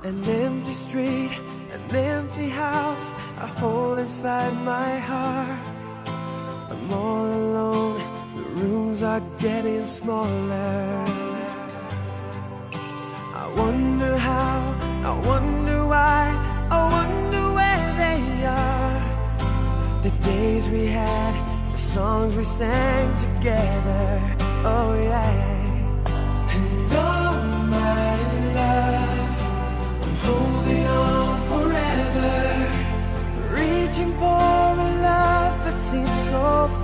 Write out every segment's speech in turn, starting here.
An empty street, an empty house I hold inside my heart. I'm all alone, the rooms are getting smaller. I wonder how, I wonder why, I wonder where they are. The days we had, the songs we sang together, oh yeah. And oh my love, I'm holding on forever, reaching for a love that seems so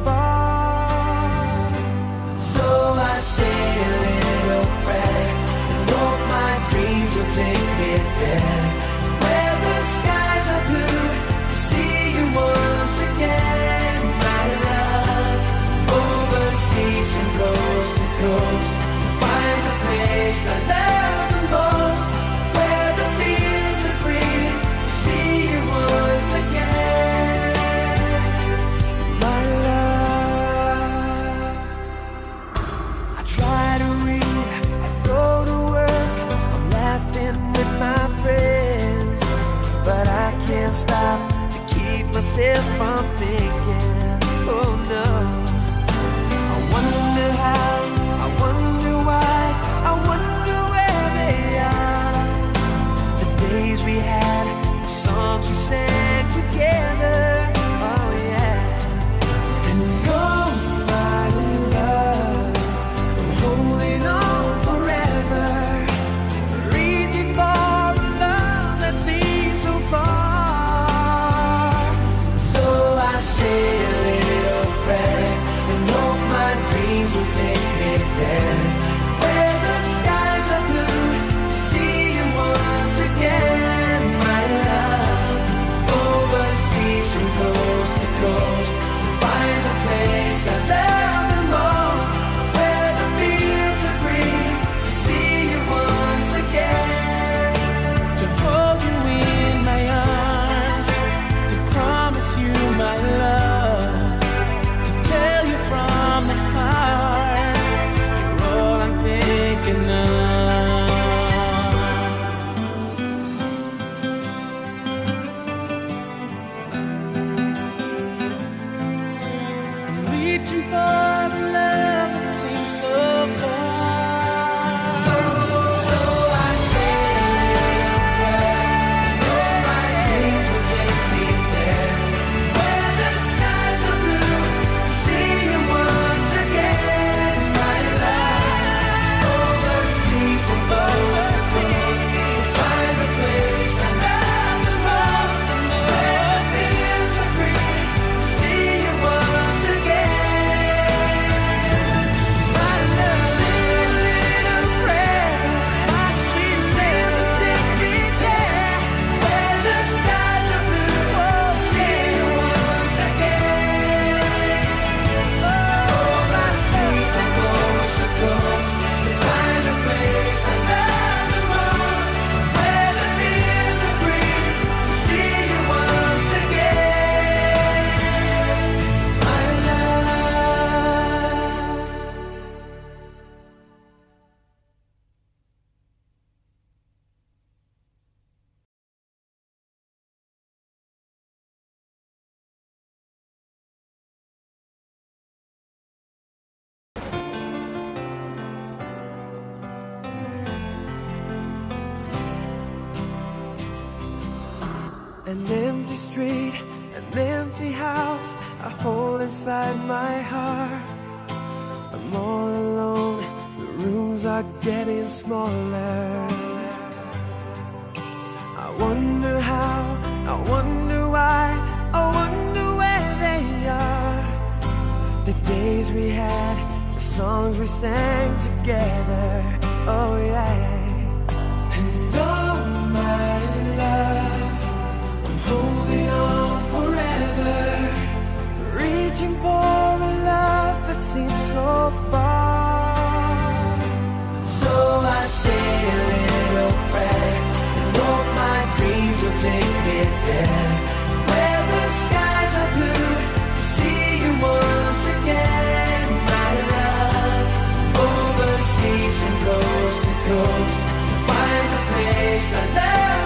far. So I say a little prayer and hope my dreams will take me there, where the skies are blue, to see you once again, my love. Overseas from coast to coast, find the place I love the most, where the fields are green, to see you once again, my love. I try to read, I go to work, I'm laughing with my friends, but I can't stop to keep myself from thinking, oh no. I wonder how, I wonder why, I wonder where they are. The days we had, the songs we sang together, oh yeah. And oh my love, I'm holding on forever, reaching for a love that seems so far. So I say a little prayer and hope my dreams will take me there, where the skies are blue, to see you once again, my love. Overseas from coast to coast, find the place I love the most, where the fields are green, to see you once again, to hold you in my arms, to promise you my love, to tell you from the heart, you're all I'm thinking of. I'm reaching for a love that seems so far. So I say a little prayer, know my dreams will take me there, where the skies are blue, to see you once again, my love. Overseas from coast to coast, we'll find the place I love the most, where the fields are green, to see you once again, my love. Say a little prayer, my sweet dreams will take me there, where the skies are blue, to see you once again. Overseas from coast to coast, to find a place I love the most, where the fields are green, to see you once again, my love. An empty street, an empty house I hold inside my heart. I'm all alone, the rooms are getting smaller. I wonder how, I wonder why, I wonder where they are. The days we had, the songs we sang together, oh yeah. And oh my love, I'm holding on forever, reaching for a love that seems so far. So I say a little prayer and hope my dreams will take me there, where the skies are blue, to see you once again, my love. Overseas from coast to coast, find a place I love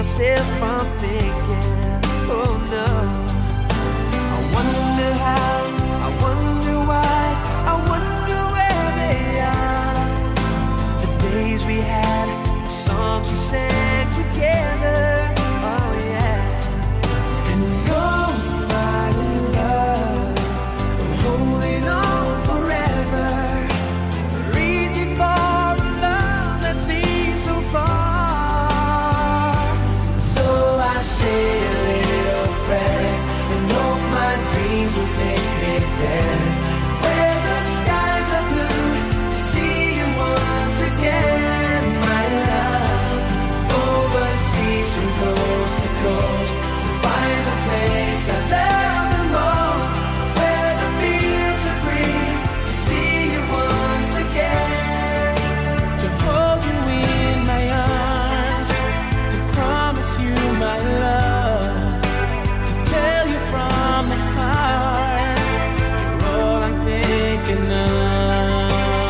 myself from thinking, oh no. I wonder how, I wonder why, I wonder where they are. The days we had, the songs we sang together, oh yeah. And oh my love, I'm holding on forever, reaching for a love that seems so far. So I say a little prayer and hope my dreams will take me there, where the skies are blue, to see you once again, my love. Overseas from coast to coast, to find the place I love the most, where the fields are green, to see you once again. To hold you in my arms, to promise you my love, to tell you from the heart, you're all I'm thinking of.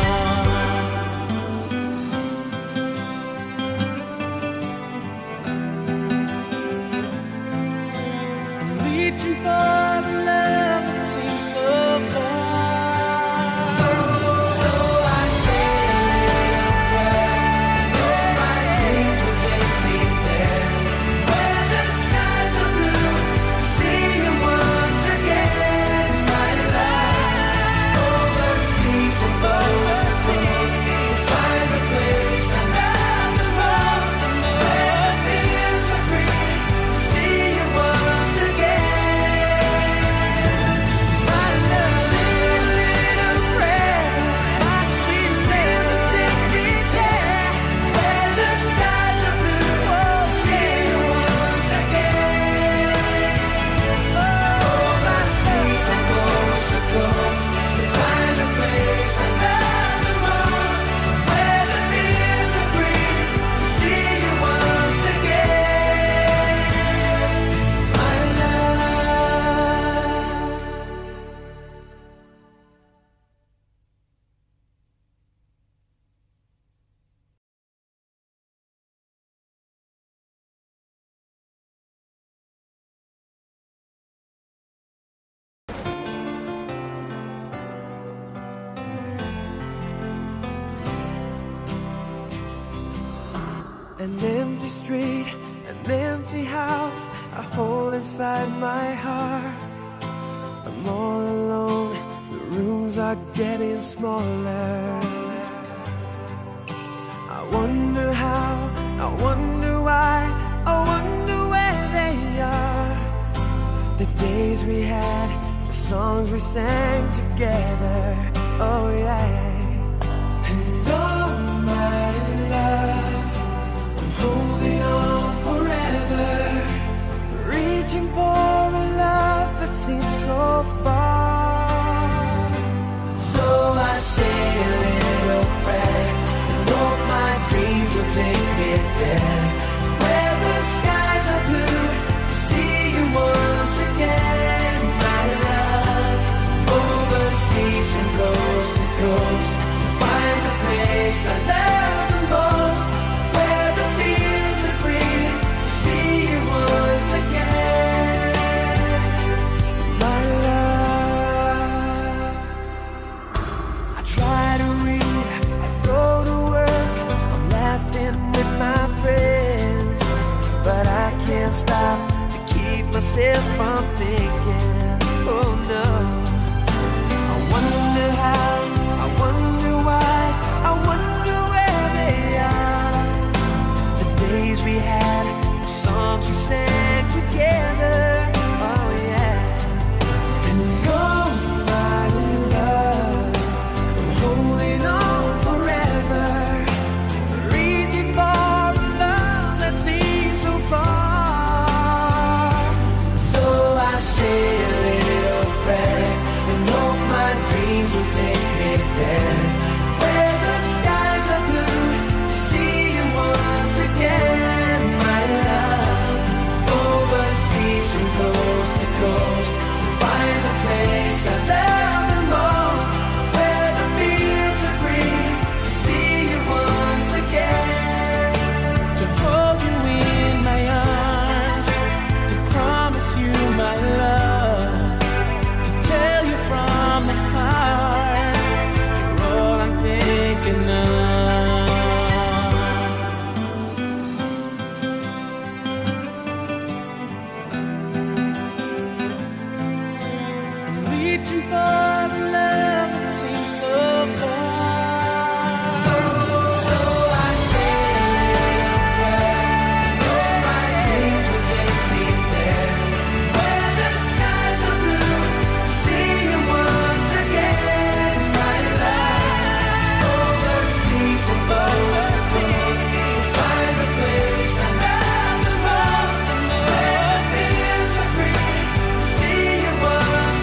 I'm reaching for the love that seems so far. So I say a little prayer, know my dreams will take me there, where the skies are blue, to see you once again, my love. Overseas and coast to coast, to find the place I love the most, where the fields are green, to see you once again, my love. Say a little prayer, my sweet dreams will take me there, where the skies are blue, to see you once again. Overseas and coast to coast, to find the place I love the most, where the fields are green, to see you once again, my love. An empty street, an empty house, I hold inside my heart. I'm all alone, the rooms are getting smaller. I wonder how, I wonder why, I wonder where they are. The days we had, the songs we sang together, oh yeah. And oh my love, holding on forever, reaching for a love that seems so far. So I say a little prayer and hope my dreams will take me there, where the skies are blue, to see you once again, my love. Overseas from coast to coast, to find the place I love the most, where the fields are green, to see you once again, my love. I try to read, I go to work, I'm laughing with my friends, but I can't stop to keep myself from thinking, oh no. I wonder how, I wonder why, I wonder where they are. The days we had, the songs we sang together, oh yeah. And oh my love, I'm holding on forever, reaching for a love that seems so far. So I say reaching for a love that seems so far. So I say a little prayer, know my dreams will take me there, where the skies are blue, to see you once again, my love. Over seas and boats, find a place I love the most, where the fields are green, to see you once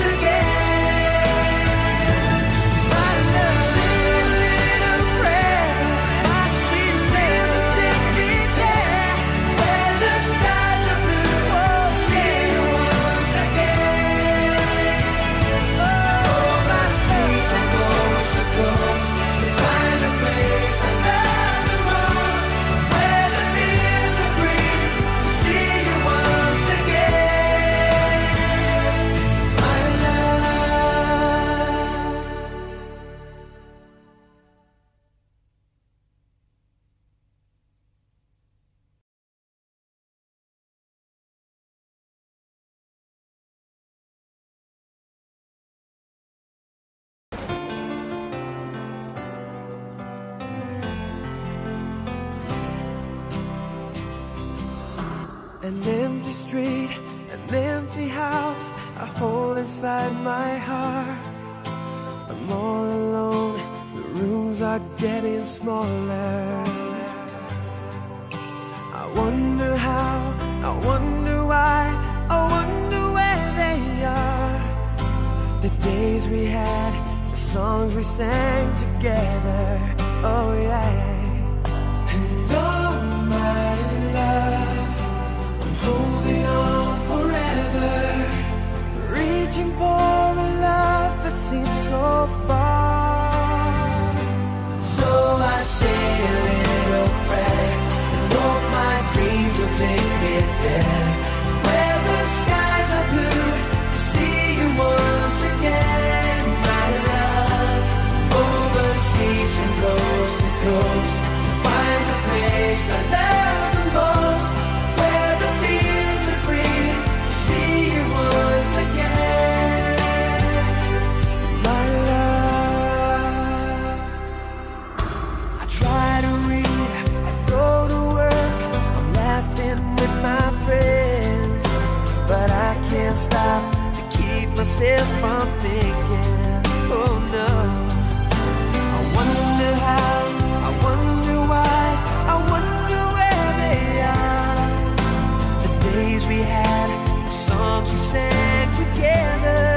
again, my love. Say a little prayer, my sweet dreams will take me there, where the skies are blue, to see you once again. Over seas and coast to coast, to find a place I love the most, where the fields are green, to see you once again, my love. An empty street, an empty house, a hole inside my heart. I'm all alone, the rooms are getting smaller. I wonder how, I wonder why, I wonder where they are. The days we had, the songs we sang together, oh yeah. And oh my love, holding on forever, reaching for a love that seems so far. So I say a little prayer, and hope my dreams will take me there, where the skies are blue, to see you once again, my love. Over seas and coast to coast, to find a place I love the most, where the fields are green, to see you once again, my love. I try to read, I go to work, I'm laughing with my friends, but I can't stop to keep myself from thinking, oh no. I wonder how, I wonder why, I wonder where they are. The days we had, the songs we sang together,